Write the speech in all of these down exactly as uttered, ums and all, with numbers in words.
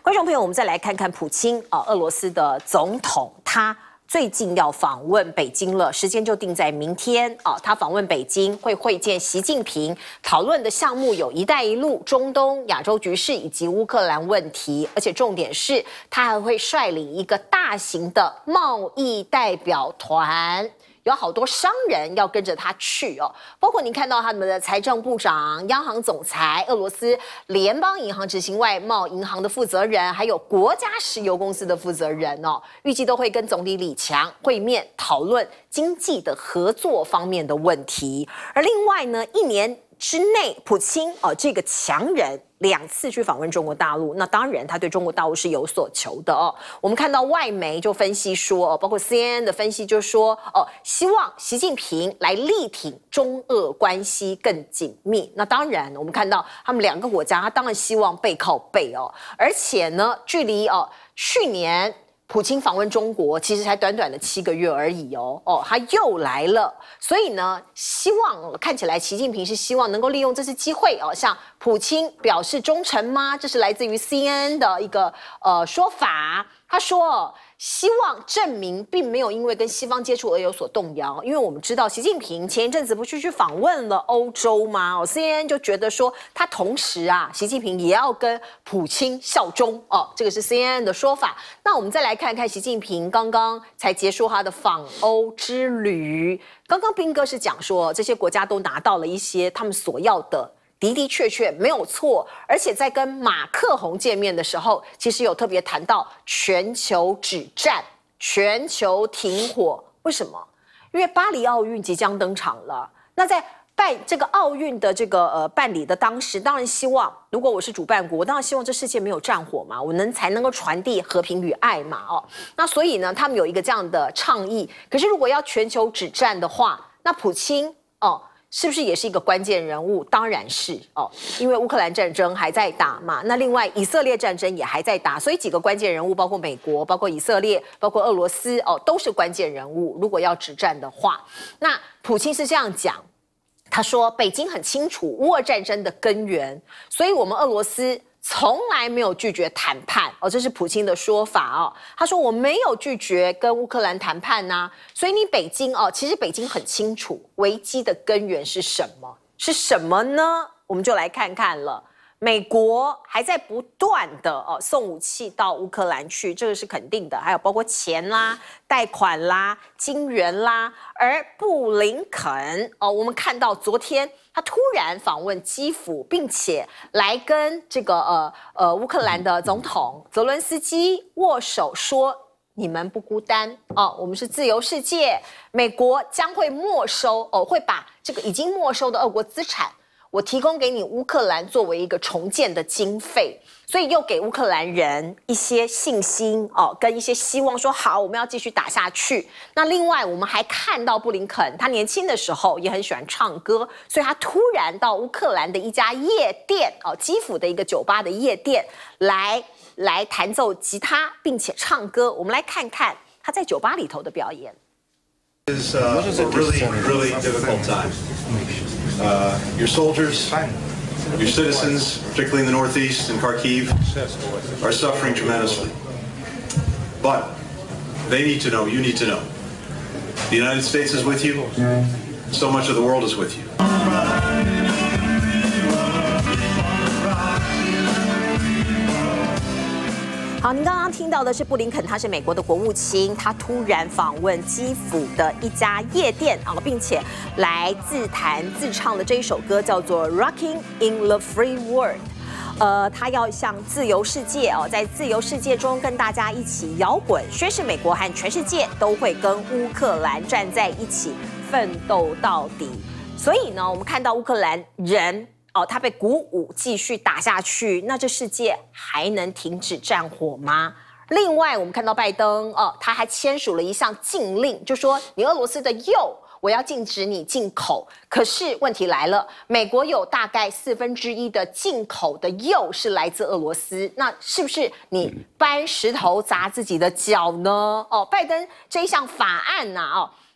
观众朋友，我们再来看看普京啊，俄罗斯的总统，他最近要访问北京了，时间就定在明天啊。他访问北京会会见习近平，讨论的项目有“一带一路”、中东、亚洲局势以及乌克兰问题，而且重点是他还会率领一个大型的贸易代表团。 有好多商人要跟着他去哦，包括您看到他们的财政部长、央行总裁、俄罗斯联邦银行执行外贸银行的负责人，还有国家石油公司的负责人哦，预计都会跟总理李强会面，讨论经济的合作方面的问题。而另外呢，一年之内，普京哦这个强人。 两次去访问中国大陆，那当然他对中国大陆是有所求的哦。我们看到外媒就分析说，哦，包括 C N N 的分析就说，哦，希望习近平来力挺中俄关系更紧密。那当然，我们看到他们两个国家，他当然希望背靠背哦，而且呢，距离哦去年。 普京访问中国，其实才短短的七个月而已哦，哦，他又来了，所以呢，希望看起来习近平是希望能够利用这次机会哦，向普京表示忠诚吗？这是来自于 C N N 的一个呃说法，他说。 希望证明并没有因为跟西方接触而有所动摇，因为我们知道习近平前一阵子不是去访问了欧洲吗？哦 ，C N N 就觉得说他同时啊，习近平也要跟普京效忠哦，这个是 C N N 的说法。那我们再来看看习近平刚刚才结束他的访欧之旅，刚刚彬哥是讲说这些国家都拿到了一些他们所要的。 的的确确没有错，而且在跟马克宏见面的时候，其实有特别谈到全球止战、全球停火。为什么？因为巴黎奥运即将登场了。那在办这个奥运的这个呃办理的当时，当然希望，如果我是主办国，我当然希望这世界没有战火嘛，我能才能够传递和平与爱嘛。哦，那所以呢，他们有一个这样的倡议。可是如果要全球止战的话，那普京哦。 是不是也是一个关键人物？当然是哦，因为乌克兰战争还在打嘛。那另外以色列战争也还在打，所以几个关键人物，包括美国、包括以色列、包括俄罗斯哦，都是关键人物。如果要止战的话，那普京是这样讲，他说北京很清楚乌俄战争的根源，所以我们俄罗斯。 从来没有拒绝谈判哦，这是普京的说法哦。他说我没有拒绝跟乌克兰谈判呐、啊，所以你北京哦，其实北京很清楚危机的根源是什么，是什么呢？我们就来看看了。美国还在不断的哦送武器到乌克兰去，这个是肯定的，还有包括钱啦、贷款啦、金援啦。而布林肯哦，我们看到昨天。 他突然访问基辅，并且来跟这个呃呃乌克兰的总统泽伦斯基握手，说你们不孤单哦，我们是自由世界。美国将会没收哦，会把这个已经没收的俄国资产，我提供给你乌克兰作为一个重建的经费。 所以又给乌克兰人一些信心哦，跟一些希望，说好我们要继续打下去。那另外我们还看到布林肯，他年轻的时候也很喜欢唱歌，所以他突然到乌克兰的一家夜店哦，基辅的一个酒吧的夜店来来弹奏吉他，并且唱歌。我们来看看他在酒吧里头的表演。 It's uh, a really, really difficult time. Uh, your soldiers. Your citizens, particularly in the Northeast and Kharkiv, are suffering tremendously. But they need to know, you need to know. The United States is with you. So much of the world is with you. 好，您刚刚听到的是布林肯，他是美国的国务卿，他突然访问基辅的一家夜店啊，并且来自弹自唱的这一首歌叫做《Rocking in the Free World》。呃，他要向自由世界哦，在自由世界中跟大家一起摇滚，宣示美国和全世界都会跟乌克兰站在一起，奋斗到底。所以呢，我们看到乌克兰人。 哦，他被鼓舞继续打下去，那这世界还能停止战火吗？另外，我们看到拜登哦，他还签署了一项禁令，就说你俄罗斯的铀，我要禁止你进口。可是问题来了，美国有大概四分之一的进口的铀是来自俄罗斯，那是不是你搬石头砸自己的脚呢？哦，拜登这一项法案呐、啊，哦。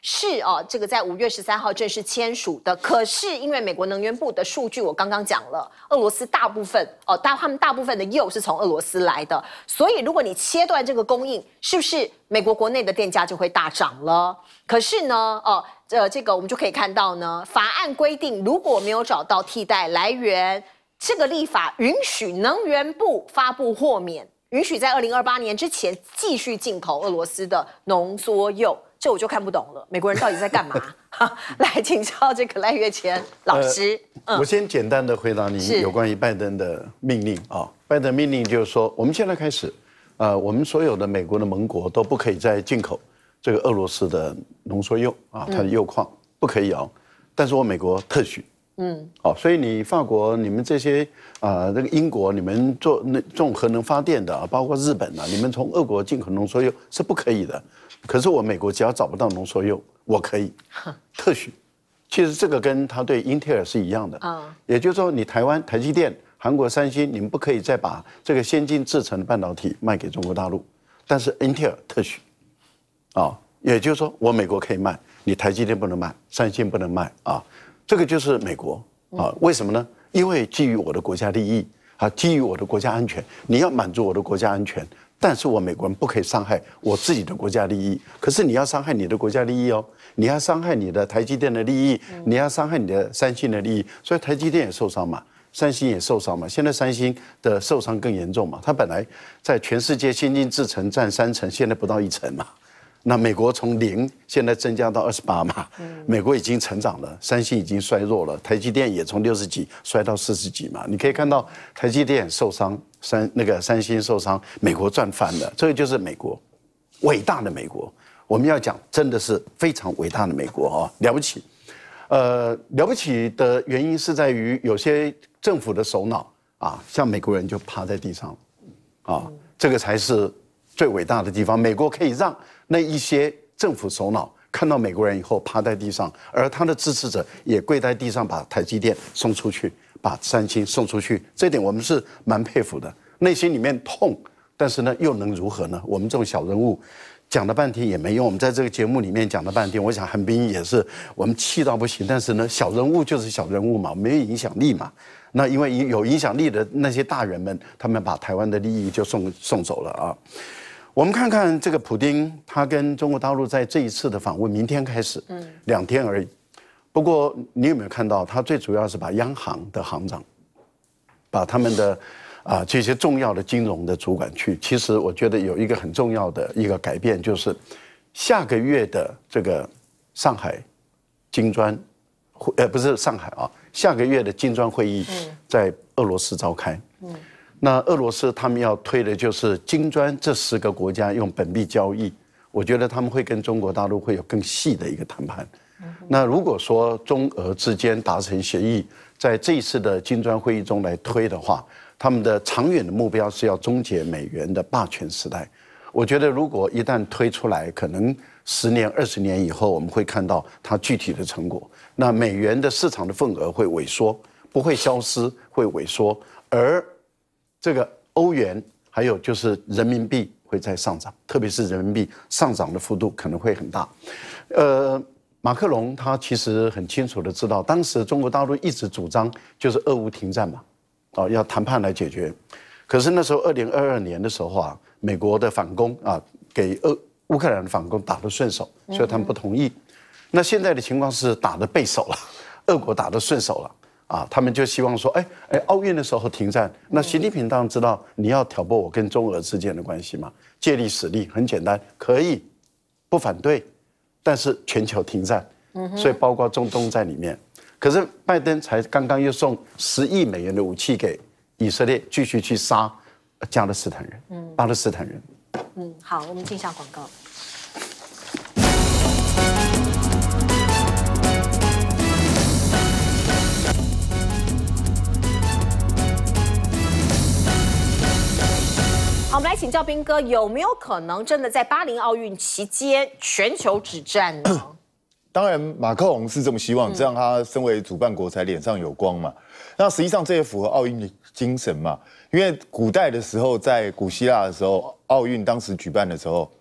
是哦，这个在五月十三号正式签署的。可是因为美国能源部的数据，我刚刚讲了，俄罗斯大部分哦，大他们大部分的铀是从俄罗斯来的，所以如果你切断这个供应，是不是美国国内的电价就会大涨了？可是呢，哦，呃，这个我们就可以看到呢，法案规定如果没有找到替代来源，这个立法允许能源部发布豁免。允许在二零二八年之前继续进口俄罗斯的浓缩铀，这我就看不懂了。美国人到底在干嘛？来请教这个赖岳谦老师。 呃嗯、我先简单的回答你有关于拜登的命令啊、哦。拜登命令就是说，我们现在开始，呃，我们所有的美国的盟国都不可以再进口这个俄罗斯的浓缩铀啊，它的铀矿、嗯、不可以哦。但是我美国特许。嗯，好、哦，所以你法国、你们这些啊，那、呃、个英国，你们做那这种核能发电的，包括日本啊，你们从俄国进口浓缩铀是不可以的。可是我美国只要找不到浓缩铀，我可以特许。其实这个跟他对英特尔是一样的啊，也就是说，你台湾台积电、韩国三星，你们不可以再把这个先进制程的半导体卖给中国大陆，但是英特尔特许，啊，也就是说，我美国可以卖，你台积电不能卖，三星不能卖啊。这个就是美国啊，为什么呢？因为基于我的国家利益啊，基于我的国家安全，你要满足我的国家安全，但是我美国人不可以伤害我自己的国家利益。可是你要伤害你的国家利益哦，你要伤害你的台积电的利益，你要伤害你的三星的利益，所以台积电也受伤嘛，三星也受伤嘛。现在三星的受伤更严重嘛，它本来在全世界先进制程占三成，现在不到一成嘛。那美国从零现在增加到二十八嘛，美国已经成长了，三星已经衰弱了，台积电也从六十几衰到四十几嘛。你可以看到台积电受伤，三那个三星受伤，美国赚翻了。这个就是美国，伟大的美国。我们要讲，真的是非常伟大的美国啊，了不起。呃，了不起的原因是在于有些政府的首脑啊，像美国人就趴在地上，啊，这个才是最伟大的地方。美国可以让那一些政府首脑看到美国人以后趴在地上，而他的支持者也跪在地上，把台积电送出去，把三星送出去，这点我们是蛮佩服的。内心里面痛，但是呢，又能如何呢？我们这种小人物讲了半天也没用。我们在这个节目里面讲了半天，我想韩冰也是我们气到不行，但是呢，小人物就是小人物嘛，没有影响力嘛。那因为有影响力的那些大人们，他们把台湾的利益就送送走了啊。我们看看这个普丁，他跟中国大陆在这一次的访问，明天开始，嗯，两天而已。不过你有没有看到，他最主要是把央行的行长，把他们的啊、呃、这些重要的金融的主管去。其实我觉得有一个很重要的一个改变，就是下个月的这个上海金砖，呃不是上海啊，下个月的金砖会议在俄罗斯召开。嗯。那俄罗斯他们要推的就是金砖这十个国家用本币交易，我觉得他们会跟中国大陆会有更细的一个谈判。那如果说中俄之间达成协议，在这一次的金砖会议中来推的话，他们的长远的目标是要终结美元的霸权时代。我觉得如果一旦推出来，可能十年、二十年以后，我们会看到它具体的成果。那美元的市场的份额会萎缩，不会消失，会萎缩，而这个欧元还有就是人民币会在上涨，特别是人民币上涨的幅度可能会很大。呃，马克龙他其实很清楚的知道，当时中国大陆一直主张就是俄乌停战嘛，哦，要谈判来解决。可是那时候二零二二年的时候啊，美国的反攻啊，给俄乌克兰的反攻打得顺手，所以他们不同意。那现在的情况是打得背手了，俄国打得顺手了。啊，他们就希望说，哎哎，奥运的时候停战，那习近平当然知道你要挑拨我跟中俄之间的关系嘛，借力使力，很简单，可以不反对，但是全球停战，所以包括中东在里面。可是拜登才刚刚又送十亿美元的武器给以色列，继续去杀加勒斯坦人，嗯，巴勒斯坦人。 嗯，好，我们进一下广告。好，我们来请教彬哥，有没有可能真的在巴黎奥运期间全球止战呢？ 当然，马克龙是这么希望，这样他身为主办国才脸上有光嘛。那实际上这也符合奥运的精神嘛，因为古代的时候，在古希腊的时候，奥运当时举办的时候，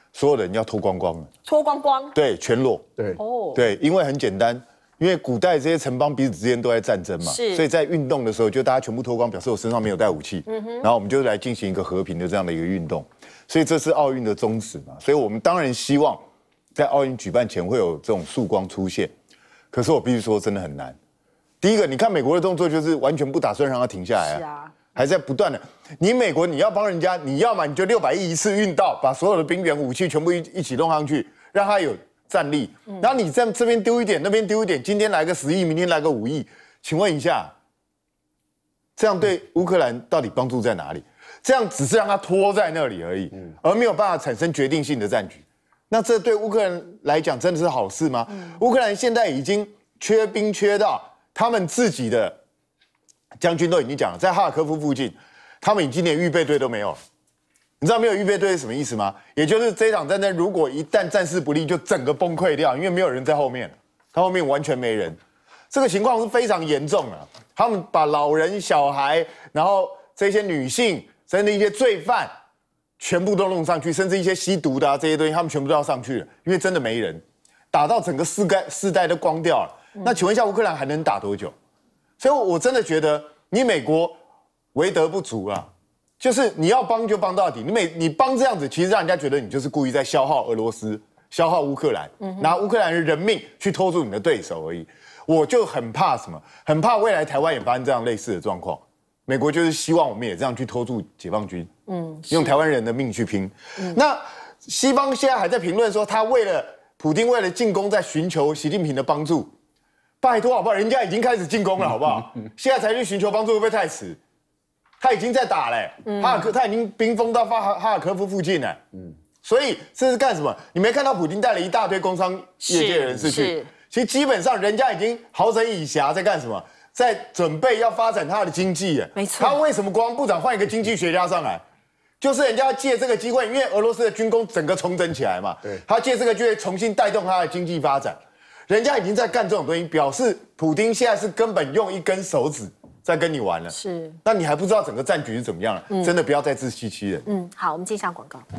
所有人要脱光光了， 脱光光， 对，全裸， 对， 哦， 对，因为很简单。因为古代这些城邦彼此之间都在战争嘛， 是， 所以在运动的时候就大家全部脱光，表示我身上没有带武器，嗯、然后我们就来进行一个和平的这样的一个运动，所以这是奥运的宗旨嘛，所以我们当然希望在奥运举办前会有这种曙光出现，可是我必须说真的很难。第一个，你看美国的动作就是完全不打算让它停下来啊， 是啊， 还在不断的。你美国你要帮人家，你要么你就六百亿一次运到，把所有的兵员武器全部一一起弄上去，让它有战力，然后你在这边丢一点，那边丢一点，今天来个十亿，明天来个五亿，请问一下，这样对乌克兰到底帮助在哪里？这样只是让他拖在那里而已，而没有办法产生决定性的战局。那这对乌克兰来讲真的是好事吗？乌克兰现在已经缺兵缺到他们自己的将军都已经讲了，在哈尔科夫附近，他们已经连预备队都没有了。你知道没有预备队是什么意思吗？也就是这场战争如果一旦战事不利，就整个崩溃掉，因为没有人在后面，他后面完全没人。这个情况是非常严重的。他们把老人、小孩，然后这些女性，甚至一些罪犯，全部都弄上去，甚至一些吸毒的啊这些东西，他们全部都要上去了，因为真的没人，打到整个世代世代都光掉了。那请问一下，乌克兰还能打多久？所以我真的觉得你美国为德不足啊。就是你要帮就帮到底，你每你帮这样子，其实让人家觉得你就是故意在消耗俄罗斯、消耗乌克兰，拿乌克兰的人命去拖住你的对手而已。我就很怕什么，很怕未来台湾也发生这样类似的状况。美国就是希望我们也这样去拖住解放军，嗯，用台湾人的命去拼。嗯、那西方现在还在评论说，他为了普丁为了进攻，在寻求习近平的帮助。拜托好不好？人家已经开始进攻了，好不好？现在才去寻求帮助，会不会太迟？他已经在打嘞，嗯、哈尔科他已经兵锋到哈哈尔科夫附近了，嗯，所以这是干什么？你没看到普丁带了一大堆工商业界人士去，其实基本上人家已经好整以暇，在干什么？在准备要发展他的经济耶， 没错。 他为什么国防部长换一个经济学家上来？就是人家要借这个机会，因为俄罗斯的军工整个重整起来嘛，对，他借这个机会重新带动他的经济发展。人家已经在干这种东西，表示普丁现在是根本用一根手指在跟你玩了， 是， 那你还不知道整个战局是怎么样了，嗯、真的不要再自欺欺人。 嗯，好，我们接下广告。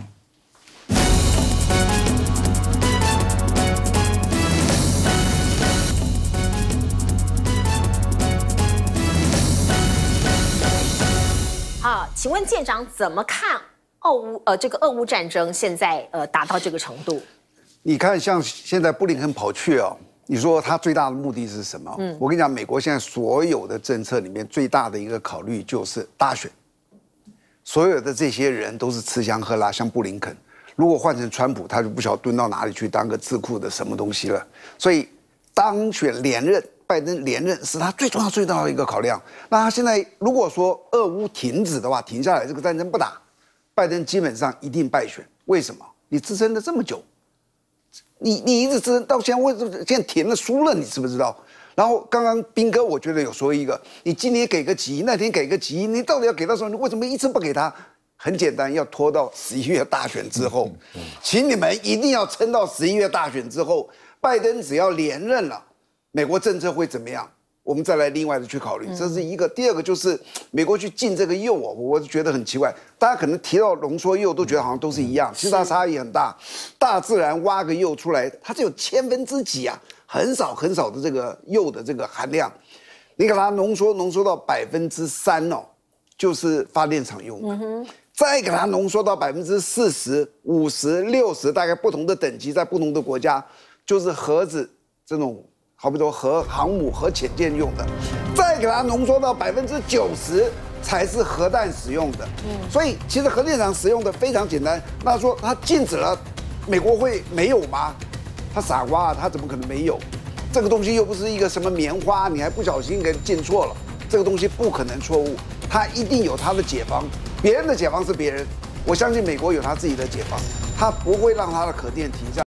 好，请问舰长怎么看俄乌呃这个俄乌战争现在呃达到这个程度？ 你看，像现在布林肯跑去哦。你说他最大的目的是什么？嗯，我跟你讲，美国现在所有的政策里面最大的一个考虑就是大选。所有的这些人都是吃香喝辣，像布林肯，如果换成川普，他就不晓得蹲到哪里去当个智库的什么东西了。所以当选连任，拜登连任是他最重要最重要的一个考量。那他现在如果说俄乌停止的话，停下来这个战争不打，拜登基本上一定败选。为什么？你支撑了这么久。你你一直支撑到现在，为什么现在停了输了？你知不知道？然后刚刚斌哥我觉得有说一个，你今天给个几亿，那天给个几亿，你到底要给到什么？你为什么一直不给他？很简单，要拖到十一月大选之后，请你们一定要撑到十一月大选之后，拜登只要连任了，美国政策会怎么样？我们再来另外的去考虑，这是一个。第二个就是美国去禁这个铀啊，我觉得很奇怪。大家可能提到浓缩铀都觉得好像都是一样，其实它差异很大。大自然挖个铀出来，它只有千分之几啊，很少很少的这个铀的这个含量。你给它浓缩浓缩到百分之三哦，就是发电厂用的。嗯、再给它浓缩到百分之四十、五十、六十，大概不同的等级，在不同的国家，就是核子这种。好比说核航母、核潜舰用的，再给它浓缩到百分之九十才是核弹使用的。嗯，所以其实核电厂使用的非常简单。那说它禁止了，美国会没有吗？他傻瓜啊，他怎么可能没有？这个东西又不是一个什么棉花，你还不小心给进错了，这个东西不可能错误，它一定有它的解方。别人的解方是别人，我相信美国有他自己的解方，他不会让他的核电停下。